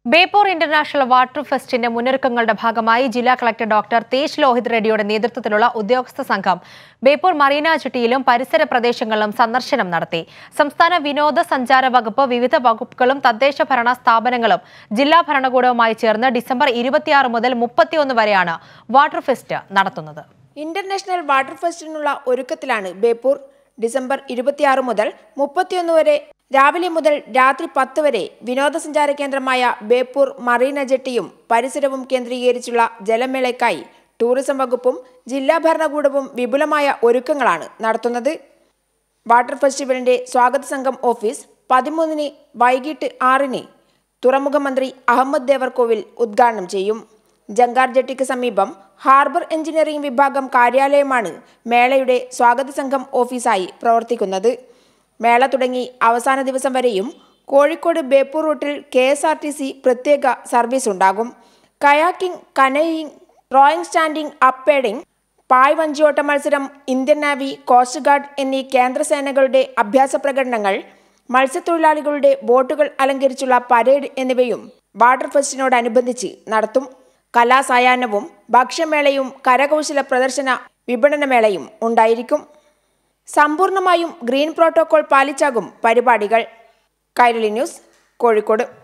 Beypore international water ഫെസ്റ്റിന്റെ മുന്നൊരുക്കങ്ങളുടെ ഭാഗമായി ജില്ലാ കളക്ടർ ഡോക്ടർ തേജ് ലോഹിത് റെഡ്ഡിയുടെ നേതൃത്വത്തിലുള്ള ഉദ്യോഗസ്ഥ സംഘം ബേപ്പൂർ മറീന ജെട്ടിയിലും പരിസര പ്രദേശങ്ങളിലും സന്ദർശനം നടത്തി. സംസ്ഥാന വിനോദസഞ്ചാര വകുപ്പ്, വിവിധ വകുപ്പുകളും തദ്ദേശ ഭരണ സ്ഥാപനങ്ങളും ജില്ലാ ഭരണകൂടവുമായി ചേർന്ന് ഡിസംബർ 26 മുതൽ 31 വരെയാണ് വാട്ടർ ഫെസ്റ്റ് നടത്തുന്നത്. ഇന്റർനാഷണൽ വാട്ടർ ഫെസ്റ്റിനുള്ള ഒരുക്കത്തിലാണ് ബേപ്പൂർ. ഡിസംബർ 26 മുതൽ 31 വരെ രാവിലെ മുതൽ രാത്രി 10 വരെ വിനോദസഞ്ചാര കേന്ദ്രമായ ബേപ്പൂർ മറീന ജെട്ടിയും പരിസരവും കേന്ദ്രീകരിച്ചുള്ള ജലമേളയ്ക്കായി ടൂറിസം വകുപ്പും ജില്ലാ ഭരണകൂടവും വിപുലമായ ഒരുക്കങ്ങളാണ് നടത്തുന്നത്. വാട്ടർ ഫെസ്റ്റിവലിന്റെ സ്വാഗത സംഘം ഓഫീസ് 13-ന് വൈകിട്ട് 6-ന് തുറമുഖ മന്ത്രി അഹമ്മദ് ദേവർകോവിൽ ഉദ്ഘാടനം ചെയ്യും. ജങ്കാർ ജെട്ടിക്ക് സമീപം ഹാർബർ എഞ്ചിനീയറിംഗ് വിഭാഗം കാര്യാലയമാണ് മേളയുടെ സ്വാഗത സംഘം ഓഫീസായി പ്രവർത്തിക്കുന്നത്. മേള തുടങ്ങി അവസാന ദിവസം വരെയും കോഴിക്കോട് ബേപ്പൂർ റൂട്ടിൽ KSRTC പ്രത്യേക സർവീസ് ഉണ്ടാകും. Kayaking, canoeing, rowing, standing up paddling, പായ് വഞ്ചിയോട്ട മത്സരം, ഇന്ത്യൻ നാവി, കോസ്റ്റ് ഗാർഡ് എന്നീ കേന്ദ്രസേനകളുടെ അഭ്യാസ പ്രകടനങ്ങൾ, മത്സ്യത്തൊഴിലാളികളുടെ ബോട്ടുകൾ അലങ്കരിച്ചുള്ള പരേഡ് എന്നിവയും വാട്ടർ ഫെസ്റ്റിനോടനുബന്ധിച്ച് നടത്തും. കലാസായാഹ്നവും ഭക്ഷ്യമേളയും കരകൗശല പ്രദർശന വിപണനമേളയും ഉണ്ടായിരിക്കും. സമ്പൂർണമായും ഗ്രീൻ പ്രോട്ടോകോൾ പാലിച്ചാകും പരിപാടികൾ. കൈരളി ന്യൂസ്, കോഴിക്കോട്.